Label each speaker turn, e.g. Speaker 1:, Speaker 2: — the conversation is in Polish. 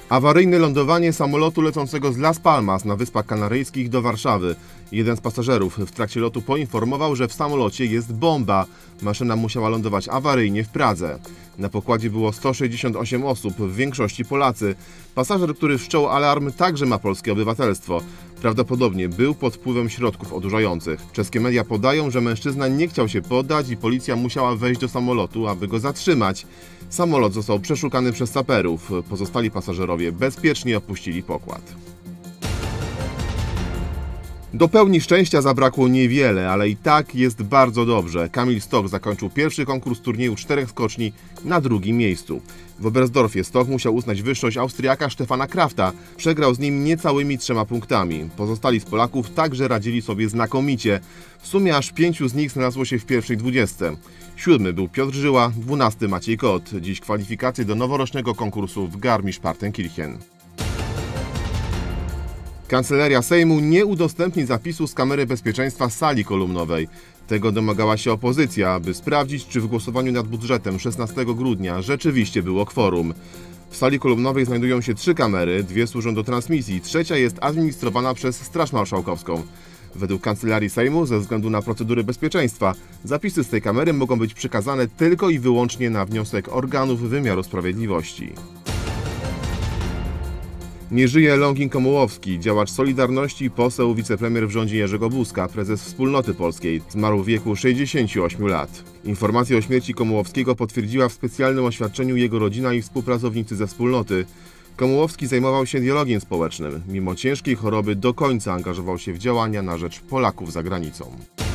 Speaker 1: Awaryjne lądowanie samolotu lecącego z Las Palmas na Wyspach Kanaryjskich do Warszawy. Jeden z pasażerów w trakcie lotu poinformował, że w samolocie jest bomba. Maszyna musiała lądować awaryjnie w Pradze. Na pokładzie było 168 osób, w większości Polacy. Pasażer, który wszczął alarm, także ma polskie obywatelstwo. Prawdopodobnie był pod wpływem środków odurzających. Czeskie media podają, że mężczyzna nie chciał się poddać i policja musiała wejść do samolotu, aby go zatrzymać. Samolot został przeszukany przez saperów. Pozostali pasażerowie bezpiecznie opuścili pokład. Do pełni szczęścia zabrakło niewiele, ale i tak jest bardzo dobrze. Kamil Stoch zakończył pierwszy konkurs turnieju 4 skoczni na drugim miejscu. W Oberstdorfie Stoch musiał uznać wyższość Austriaka Stefana Krafta. Przegrał z nim niecałymi 3 punktami. Pozostali z Polaków także radzili sobie znakomicie. W sumie aż 5 z nich znalazło się w pierwszej 20. 7 był Piotr Żyła, 12 Maciej Kot. Dziś kwalifikacje do noworocznego konkursu w Garmisch-Partenkirchen. Kancelaria Sejmu nie udostępni zapisu z kamery bezpieczeństwa sali kolumnowej. Tego domagała się opozycja, aby sprawdzić, czy w głosowaniu nad budżetem 16 grudnia rzeczywiście było kworum. W sali kolumnowej znajdują się 3 kamery, 2 służą do transmisji, 3 jest administrowana przez Straż Marszałkowską. Według Kancelarii Sejmu, ze względu na procedury bezpieczeństwa, zapisy z tej kamery mogą być przekazane tylko i wyłącznie na wniosek organów wymiaru sprawiedliwości. Nie żyje Longin Komułowski, działacz Solidarności, poseł, wicepremier w rządzie Jerzego Buzka, prezes Wspólnoty Polskiej. Zmarł w wieku 68 lat. Informację o śmierci Komułowskiego potwierdziła w specjalnym oświadczeniu jego rodzina i współpracownicy ze Wspólnoty. Komułowski zajmował się dialogiem społecznym. Mimo ciężkiej choroby do końca angażował się w działania na rzecz Polaków za granicą.